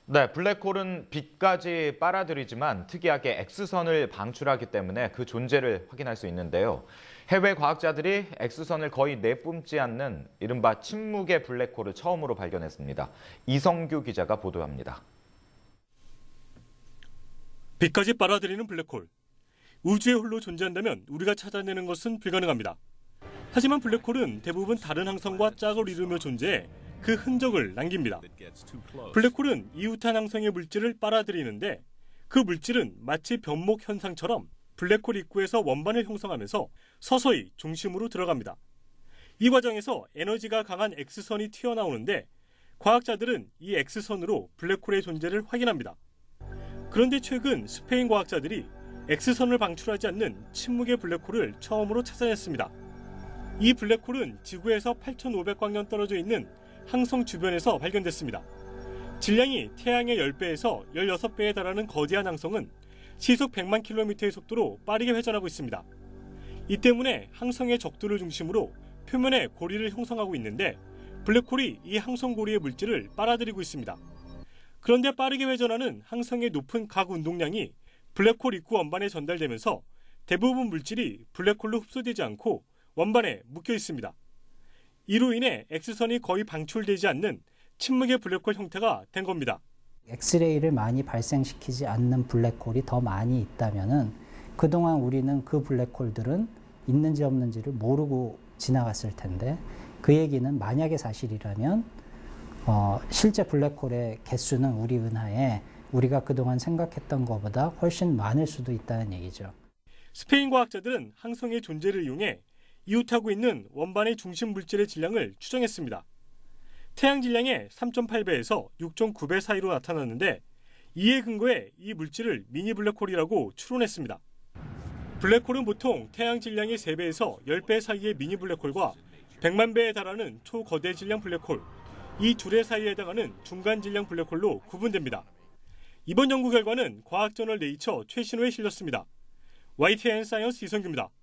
네, 블랙홀은 빛까지 빨아들이지만 특이하게 X선을 방출하기 때문에 그 존재를 확인할 수 있는데요. 해외 과학자들이 X선을 거의 내뿜지 않는 이른바 침묵의 블랙홀을 처음으로 발견했습니다. 이성규 기자가 보도합니다. 빛까지 빨아들이는 블랙홀. 우주에 홀로 존재한다면 우리가 찾아내는 것은 불가능합니다. 하지만 블랙홀은 대부분 다른 항성과 짝을 이루며 존재해 그 흔적을 남깁니다. 블랙홀은 이웃한 항성의 물질을 빨아들이는데 그 물질은 마치 변목 현상처럼 블랙홀 입구에서 원반을 형성하면서 서서히 중심으로 들어갑니다. 이 과정에서 에너지가 강한 X선이 튀어나오는데 과학자들은 이 X선으로 블랙홀의 존재를 확인합니다. 그런데 최근 스페인 과학자들이 X선을 방출하지 않는 침묵의 블랙홀을 처음으로 찾아냈습니다. 이 블랙홀은 지구에서 8,500광년 떨어져 있는 항성 주변에서 발견됐습니다. 질량이 태양의 10배에서 16배에 달하는 거대한 항성은 시속 100만 킬로미터의 속도로 빠르게 회전하고 있습니다. 이 때문에 항성의 적도를 중심으로 표면에 고리를 형성하고 있는데 블랙홀이 이 항성 고리의 물질을 빨아들이고 있습니다. 그런데 빠르게 회전하는 항성의 높은 각 운동량이 블랙홀 입구 원반에 전달되면서 대부분 물질이 블랙홀로 흡수되지 않고 원반에 묶여 있습니다. 이로 인해 X선이 거의 방출되지 않는 침묵의 블랙홀 형태가 된 겁니다. 엑스레이를 많이 발생시키지 않는 블랙홀이 더 많이 있다면은 그동안 우리는 그 블랙홀들은 있는지 없는지를 모르고 지나갔을 텐데 그 얘기는 만약에 사실이라면 실제 블랙홀의 개수는 우리 은하에 우리가 그동안 생각했던 것보다 훨씬 많을 수도 있다는 얘기죠. 스페인 과학자들은 항성의 존재를 이용해 이웃하고 있는 원반의 중심 물질의 질량을 추정했습니다. 태양 질량의 3.8배에서 6.9배 사이로 나타났는데 이에 근거해 이 물질을 미니 블랙홀이라고 추론했습니다. 블랙홀은 보통 태양 질량의 3배에서 10배 사이의 미니 블랙홀과 100만 배에 달하는 초거대 질량 블랙홀, 이 둘의 사이에 해당하는 중간 질량 블랙홀로 구분됩니다. 이번 연구 결과는 과학저널 네이처 최신호에 실렸습니다. YTN 사이언스 이성규입니다.